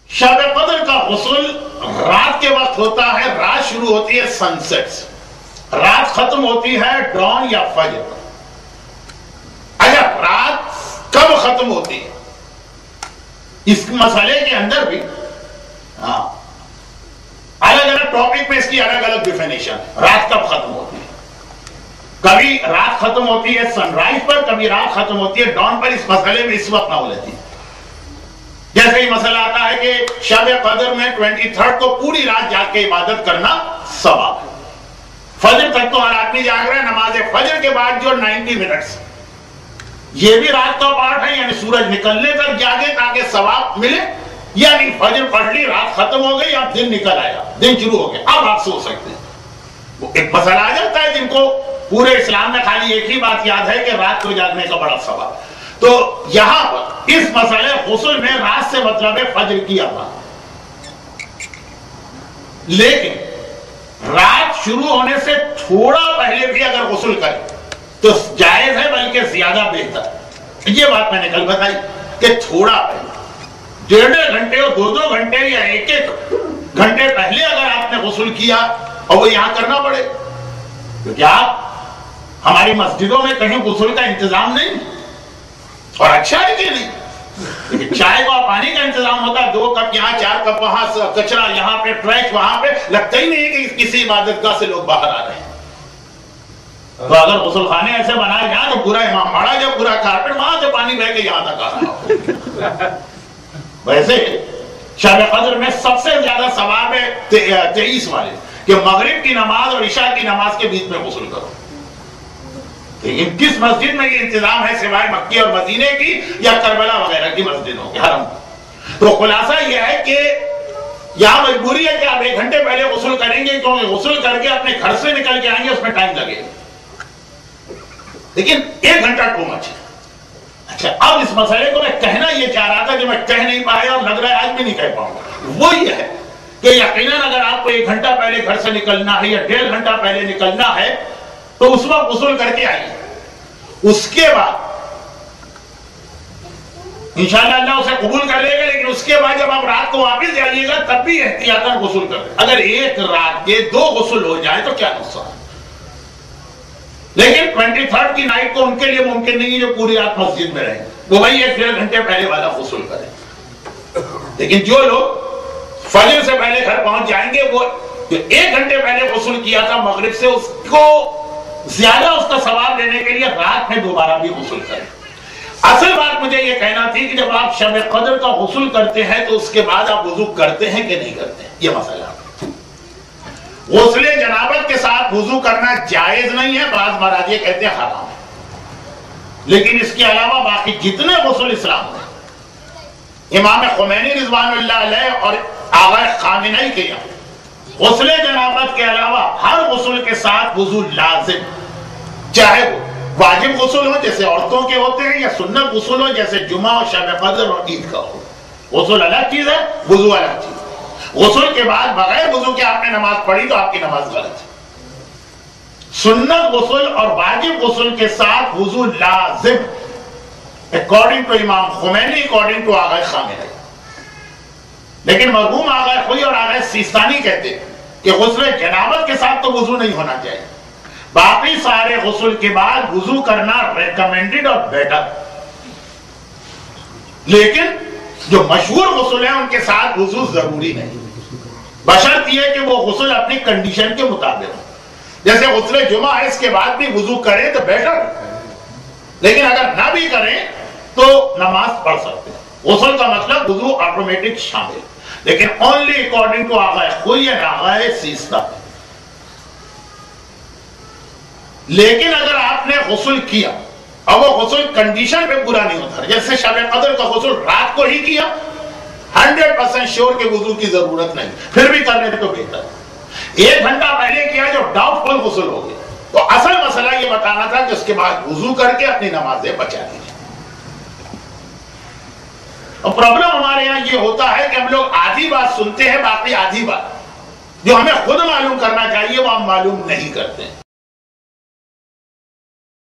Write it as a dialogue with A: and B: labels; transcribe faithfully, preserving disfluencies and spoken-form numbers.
A: شب قدر کا غسل رات کے وقت ہوتا ہے. رات شروع ہوتی ہے سن سیٹ سے, رات ختم ہوتی ہے ڈان یا فجر. اچھا, رات کب ختم ہوتی ہے اس مسئلے کے اندر بھی ہاں الگ الگ ٹاپک میں اس کی الگ الگ ڈیفینیشن. رات کب ختم ہوتی ہے؟ کبھی رات ختم ہوتی ہے سن رائز پر, کبھی رات ختم ہوتی ہے ڈان پر. اس مسئلے میں اس وقت نہ الجھیں. جیسے ہی مسئلہ آتا ہے کہ شب قدر میں ٹوینٹی تھرڈ کو پوری رات جاگ کے عبادت کرنا ثواب ہے. فجر تک تو ہر آدمی جاگ رہا ہے, نماز فجر کے بعد جو نائنٹی منٹس یہ بھی رات کا پارٹ ہے, یعنی سورج نکلنے تک جاگے تاکہ ثواب ملے. یعنی فجر پڑھ لی, رات ختم ہو گئی, اب دن نکل آیا, دن شروع ہو گیا, اب آپ سو سکتے ہیں. وہ ایک مسئلہ آ جاتا ہے جن کو پورے اسلام میں خالی ایک ہی بات یاد ہے کہ رات کو جاگنے کا بڑا ثواب. تو یہاں پر اس مسئلے غسل میں رات سے مطلب ہے فجر کی اذان. لیکن رات شروع ہونے سے تھوڑا پہلے بھی اگر غسل کرے تو جائز ہے, بلکہ زیادہ بہتر. یہ بات میں نے کل بتائی کہ تھوڑا پہلے, ڈیڑھ ڈیڑھ گھنٹے اور دو دو گھنٹے یا ایک ایک گھنٹے پہلے اگر آپ نے غسل کیا اور وہ یہاں کرنا پڑے, کیونکہ آپ ہماری مسجدوں میں کہیں غسل کا انتظام نہیں, اور اچھا ہے کہ نہیں. چائے کا پانی کا انتظام ہوتا ہے, دو کپ یہاں, چار کپ وہاں, کچرا یہاں پہ, ٹریش وہاں پہ. لگتا ہی نہیں ہے کہ کسی عبادت گاہ سے لوگ باہر آ رہے ہیں. تو اگر غسل خانے ایسے بنائے جائیں تو پورا امام باڑا جو پورا کارپیٹ وہاں سے پانی بہ کے یہاں تک آ رہا ہو. ویسے شب قدر میں سب سے زیادہ ثواب ہے تیئیس والے کہ مغرب کی نماز اور عشاء کی نماز کے بیچ میں غسل کرو. لیکن کس مسجد میں یہ انتظام ہے سوائے مکی اور مدینے کی یا کربلا وغیرہ کی مسجدوں کے حرم. تو خلاصہ یہ ہے کہ یہاں مجبوری ہے کہ آپ ایک گھنٹے پہلے غسل کریں گے, کیونکہ غسل کر کے اپنے گھر سے نکل کے آئیں گے, اس میں ٹائم لگے گا. لیکن ایک گھنٹہ ٹو مچ ہے. اچھا, اب اس مسئلے کو میں کہنا یہ چاہ رہا تھا جو میں کہہ نہیں پایا اور لگ رہا ہے آج بھی نہیں کہہ پاؤں گا. وہ یہ ہے کہ یقیناً اگر آپ کو ایک گھنٹہ پہلے گھر سے نکلنا ہے یا ڈیڑھ گھنٹہ پہلے نکلنا ہے تو اس وقت غسل کر کے آئیے. اس کے بعد انشاءاللہ اللہ اسے قبول کر لے گا. لیکن اس کے بعد جب آپ رات کو واپس جائیے گا تب بھی احتیاطاً غسل کر لیں. اگر ایک رات کے دو غسل ہو جائے تو کیا نقصان. لیکن ٹوینٹی تھرڈ کی نائٹ کو ان کے لیے ممکن نہیں ہے جو پوری رات مسجد میں رہیں, وہ بھائی ایک ڈیڑھ گھنٹے پہلے والا غسل کریں. لیکن جو لوگ فجر سے پہلے گھر پہنچ جائیں گے وہ جو ایک گھنٹے پہلے غسل کیا تھا مغرب سے, اس کو زیادہ اس کا ثواب لینے کے لیے رات میں دوبارہ بھی غسل کریں. اصل بات مجھے یہ کہنا تھی کہ جب آپ شب قدر کا غسل کرتے ہیں تو اس کے بعد آپ وضو کرتے ہیں کہ نہیں کرتے ہیں, یہ مسئلہ. غسل جنابت کے ساتھ وضو کرنا جائز نہیں ہے, بعض مراجع کہتے ہیں حرام ہے. لیکن اس کے علاوہ باقی جتنے غسل اسلام میں امام خمینی رضوان اللہ علیہ اور آغا خامنئی کے یہاں غسل جنابت کے علاوہ ہر غسل کے ساتھ وضو لازم, چاہے وہ واجب غسل ہو جیسے عورتوں کے ہوتے ہیں یا سنت غسل ہو جیسے جمعہ اور شب قدر اور عید کا ہو. غسل الگ چیز ہے, وضو الگ چیز ہے. غسل کے بعد بغیر وضو کے آپ نے نماز پڑھی تو آپ کی نماز غلط ہے. سنت غسل اور واجب غسل کے ساتھ وضو لازم according to Imam Khomeini, according to Agha Khamenei. لیکن مرحوم آغا خوئی اور آغا سیستانی کہتے ہیں کہ غسل جنابت کے ساتھ تو وضو نہیں ہونا چاہیے. باقی سارے غسل کے بعد وضو کرنا ریکمینڈڈ اور بیٹر. لیکن جو مشہور غسل ہیں ان کے ساتھ وضو ضروری نہیں, بشرط یہ کہ وہ غسل اپنی کنڈیشن کے مطابق ہو. جیسے غسل جمعہ ہے, اس کے بعد بھی وضو کریں تو بیٹر, لیکن اگر نہ بھی کریں تو نماز پڑھ سکتے ہیں. غسل کا مطلب وضو آٹومیٹک شامل, لیکن only according to Agha Khoei and Agha Sistani. لیکن اگر آپ نے غسل کیا اور وہ غسل کنڈیشن پہ پورا نہیں ہوتا, جیسے شب قدر کا غسل رات کو ہی کیا, ہنڈریڈ پرسینٹ شیور کہ وضو کی ضرورت نہیں, پھر بھی کرنے تو بہتر. ایک گھنٹہ پہلے کیا جو ڈاؤٹ فل غسل ہو گیا, تو اصل مسئلہ یہ بتانا تھا کہ اس کے بعد وضو کر کے اپنی نمازیں بچا لیجیے. اور پرابلم ہمارے یہاں یہ ہوتا ہے کہ ہم لوگ آدھی بات سنتے ہیں, باقی آدھی بات جو ہمیں خود معلوم کرنا چاہیے وہ ہم معلوم نہیں کرتے ہیں.